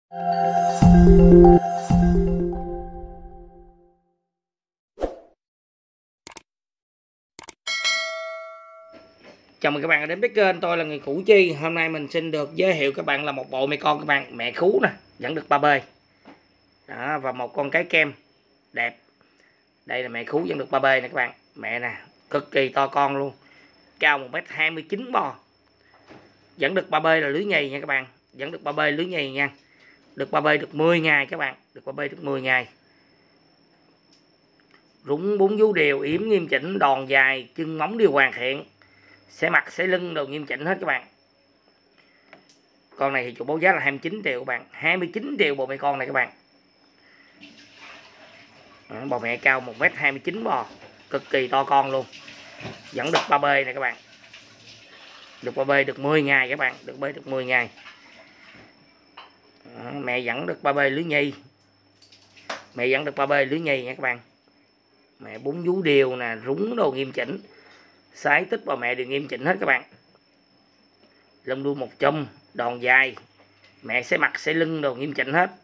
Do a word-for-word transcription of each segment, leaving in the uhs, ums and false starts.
Chào mừng các bạn đến với kênh, tôi là người Củ Chi. Hôm nay mình xin được giới thiệu các bạn là một bộ mẹ con các bạn, mẹ khú nè, vẫn được ba bê. Đó, và một con cái kem đẹp. Đây là mẹ khú vẫn được ba bê nè các bạn. Mẹ nè, cực kỳ to con luôn. Cao một mét hai mươi chín bo. Vẫn được ba bê là lưới nhì nha các bạn. Vẫn được ba bê lưới nhì nha. Được ba bê được mười ngày các bạn, được ba bê được mười ngày. Rúng bún vú đều, yếm nghiêm chỉnh, đòn dài, chân móng đều hoàn thiện. Xẻ mặt xẻ lưng đều nghiêm chỉnh hết các bạn. Con này thì chủ báo giá là hai mươi chín triệu các bạn, hai mươi chín triệu bộ mẹ con này các bạn. Đó, bò mẹ cao một mét hai mươi chín bò, cực kỳ to con luôn. Vẫn được ba bê này các bạn. Được ba bê được mười ngày các bạn, được bê được mười ngày. Đó, mẹ vẫn được ba bê lưới nhì. Mẹ vẫn được ba bê lưới nhì nha các bạn. Mẹ bún vú đều nè, rúng đồ nghiêm chỉnh. Sái tích bà mẹ đều nghiêm chỉnh hết các bạn. Lông đuôi một chùm, đòn dài. Mẹ sẽ mặt sẽ lưng đồ nghiêm chỉnh hết.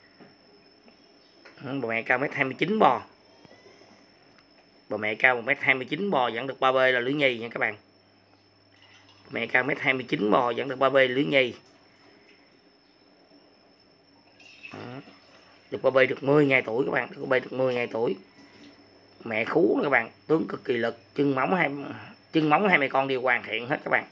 Bà mẹ cao một mét hai mươi chín bò. Bà mẹ cao một mét hai mươi chín bò vẫn được ba bê là lưới nhì nha các bạn. Bà mẹ cao một mét hai mươi chín bò vẫn được ba bê lưới nhì. Đó. Được ba bê được mười ngày tuổi các bạn, được ba bê được mười ngày tuổi. Mẹ khú nữa các bạn, tướng cực kỳ lực, chân móng hai chân móng hai mẹ con đều hoàn thiện hết các bạn.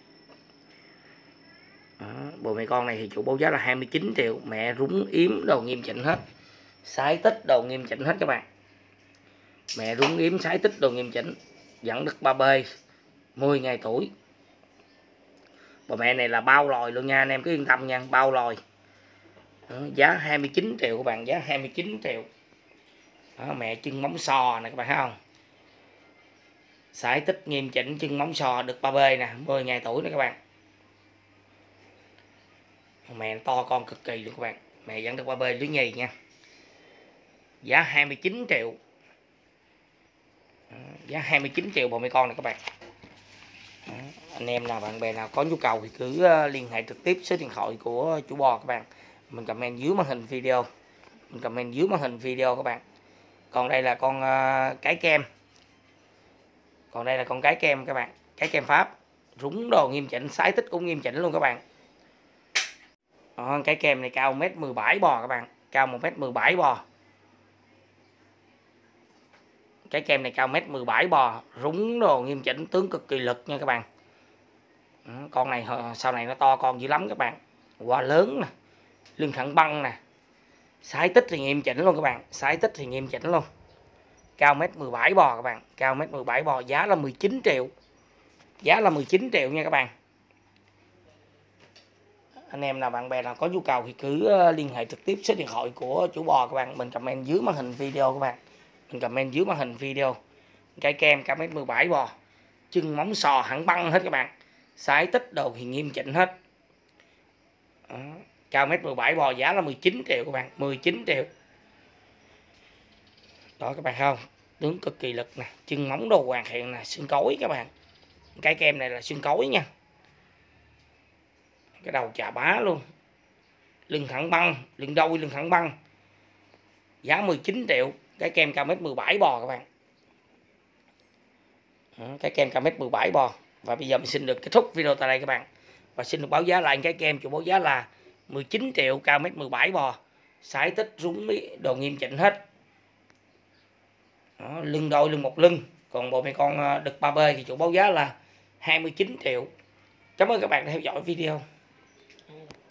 Đó, bộ mẹ con này thì chủ báo giá là hai mươi chín triệu, mẹ rúng yếm đồ nghiêm chỉnh hết. Sái tích đồ nghiêm chỉnh hết các bạn. Mẹ rúng yếm sái tích đồ nghiêm chỉnh, vẫn được ba bê mười ngày tuổi. Bộ mẹ này là bao lòi luôn nha anh em, cứ yên tâm nha, bao lòi. Đó, giá hai mươi chín triệu các bạn, giá hai mươi chín triệu. Đó, mẹ chân móng sò này các bạn thấy không? Sải tích nghiêm chỉnh, chân móng sò được ba bê nè, mười ngày tuổi nè các bạn. Mẹ to con cực kỳ luôn các bạn. Mẹ vẫn được ba bê lưới nhì nha. Giá hai mươi chín triệu. Đó, giá hai mươi chín triệu bộ mẹ con này các bạn. Đó, anh em nào bạn bè nào có nhu cầu thì cứ liên hệ trực tiếp số điện thoại của chủ bò các bạn. Mình comment dưới màn hình video. Mình comment dưới màn hình video các bạn. Còn đây là con uh, cái kem. Còn đây là con cái kem các bạn. Cái kem Pháp. Rúng đồ nghiêm chỉnh, sái tích cũng nghiêm chỉnh luôn các bạn. Đó, cái kem này cao một mét mười bảy bò các bạn. Cao một mét mười bảy bò. Cái kem này cao một mét mười bảy bò. Rúng đồ nghiêm chỉnh, tướng cực kỳ lực nha các bạn. Đó, con này sau này nó to con dữ lắm các bạn. Quả lớn nè. Lưng thẳng băng nè. Sái tích thì nghiêm chỉnh luôn các bạn. Sái tích thì nghiêm chỉnh luôn. Cao một mét mười bảy bò các bạn. Cao một mét mười bảy bò. Giá là mười chín triệu. Giá là mười chín triệu nha các bạn. Anh em nào bạn bè nào có nhu cầu thì cứ liên hệ trực tiếp số điện thoại của chủ bò các bạn. Mình comment dưới màn hình video các bạn. Mình comment dưới màn hình video. Cái kem cao một mét mười bảy bò. Chân móng sò hẳn băng hết các bạn. Sái tích đồ thì nghiêm chỉnh hết. Đó. Cao một mét mười bảy bò, giá là mười chín triệu các bạn, mười chín triệu. Đó các bạn thấy không? Tướng cực kỳ lực nè, chân móng đồ hoàn thiện nè, xương cối các bạn. Cái kem này là xương cối nha. Cái đầu chà bá luôn. Lưng thẳng băng, lưng đôi lưng thẳng băng. Giá mười chín triệu, cái kem cao một mét mười bảy bò các bạn. Đó, cái kem cao một mét mười bảy bò. Và bây giờ mình xin được kết thúc video tại đây các bạn. Và xin được báo giá lại cái kem chủ báo giá là mười chín triệu, cao một mét mười bảy bò. Sải tích rúng đồ nghiêm chỉnh hết. Đó, lưng đôi lưng một lưng. Còn bộ mẹ con đực ba bê thì chủ báo giá là hai mươi chín triệu. Cảm ơn các bạn đã theo dõi video.